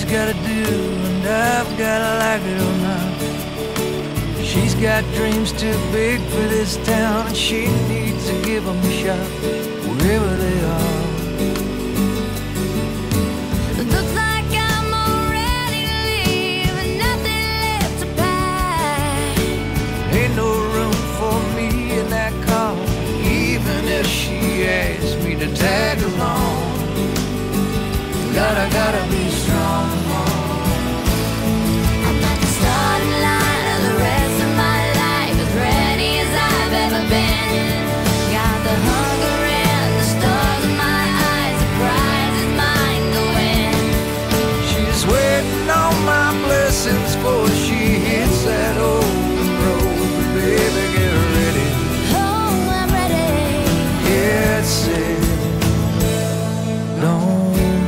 gotta do, and I've gotta like it or not. She's got dreams too big for this town, and she needs to give them a shot wherever they are. It looks like I'm all ready to leave and nothing left to pack. Ain't no room for me in that car, even if she asks me to tag along. Gotta be strong. I'm at the starting line of the rest of my life, as ready as I've ever been. Got the hunger and the stars in my eyes, the prize is mine to win. She's waiting on my blessings before she hits that open road. But baby, get ready. Oh, I'm ready. Get set. Don't.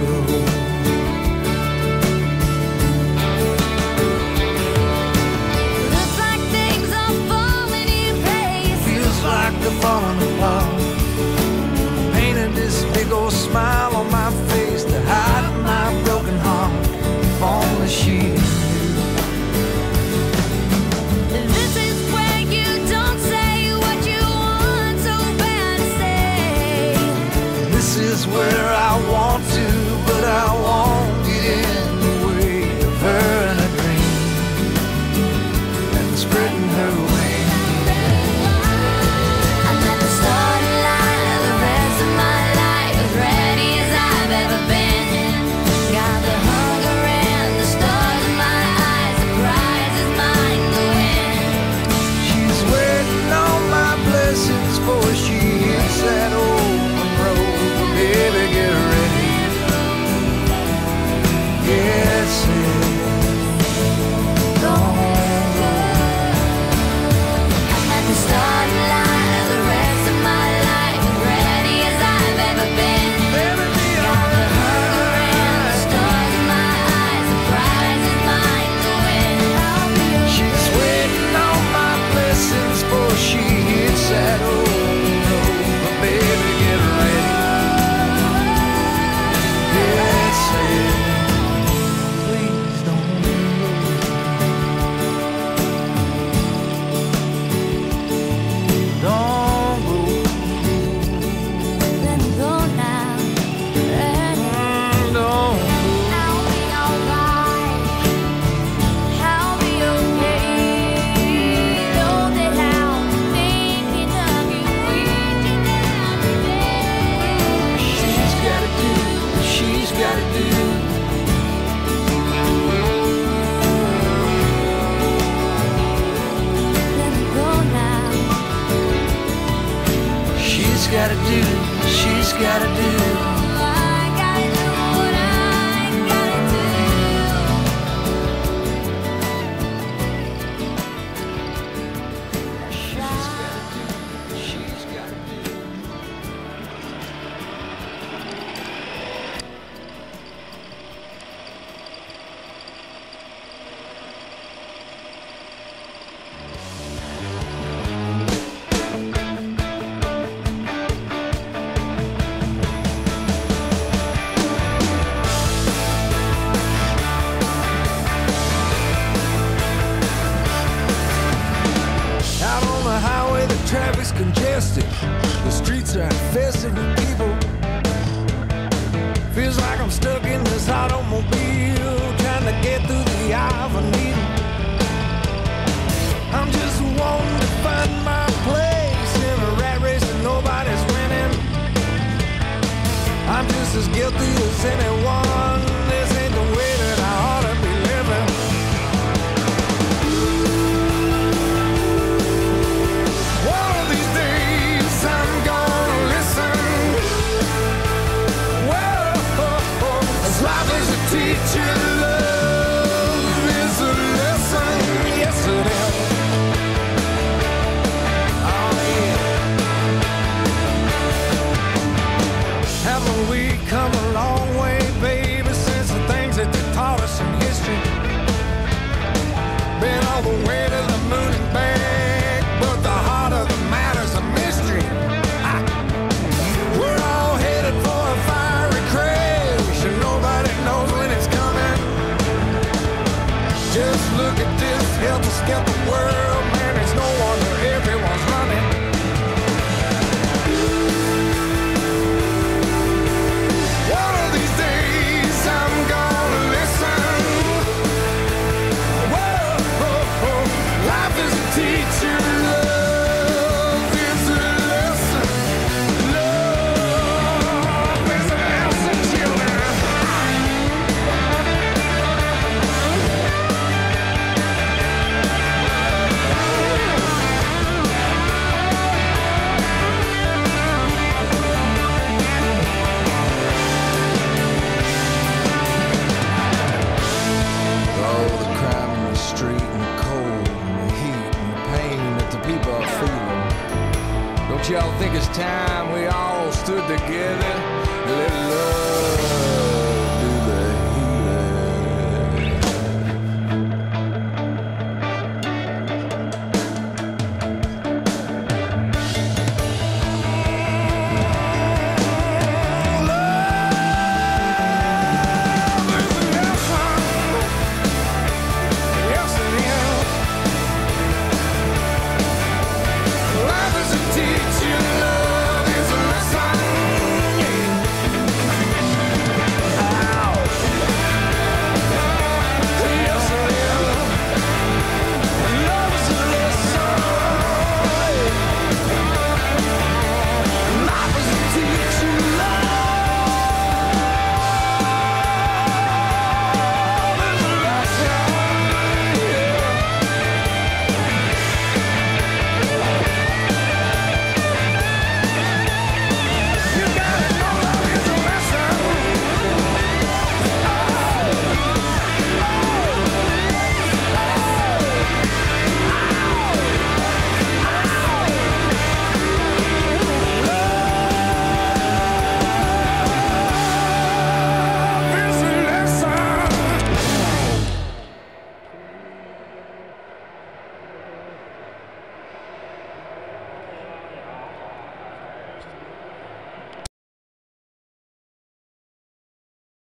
Falling apart. Painted this big old smile on my face to hide my broken heart. If only she knew. This is where you don't say what you want so bad to say. This is where I want to, but I won't get in the way of her and her dream and spreading her wings. Before she hits that open road, baby, get ready. Get set. Don't go. I'm at the starting line of the rest of my life, as ready as I've ever been. Baby, be Got the hunger and the stars in my eyes, the prize is mine to win. she's waiting on my blessings before she hits that open. Baby, get ready. Get set. Please don't go. Don't go. Let me go now. Don't go. I'll be alright. I'll be okay. Know that I'm thinking of you each and every day. She's gotta do what she's gotta do. Let me go now. She's gotta do what she's gotta do. I gotta do what I gotta do. She's gotta do what she's gotta do. Out on the highway, the traffic's congested. The streets are infested with people. Feels like I'm stuck in this automobile, trying to get through the eye of a needle. I'm just wanting to find my place in a rat race that nobody's winning. I'm just as guilty as anyone. This ain't the way that I ought to be living. One of these days I'm gonna listen. Whoa, as life is a teacher, love is a lesson. Yes, it is. Oh, yeah. Haven't we come a long way, baby? to scare the world, man, it's no wonder everyone's running. One of these days I'm gonna listen. Whoa, life is a teacher, love is a lesson. Love is a lesson, children. Oh, the crime in the street and the cold and the heat and the pain that the people are feeling. Don't y'all think it's time we all stood together? Let